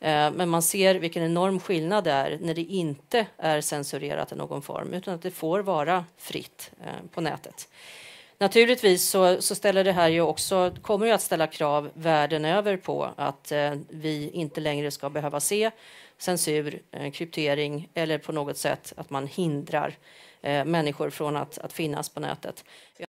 Men man ser vilken enorm skillnad det är när det inte är censurerat i någon form, utan att det får vara fritt på nätet. Naturligtvis så ställer det här ju också, kommer ju att ställa krav världen över på att vi inte längre ska behöva se censur, kryptering eller på något sätt att man hindrar människor från att finnas på nätet.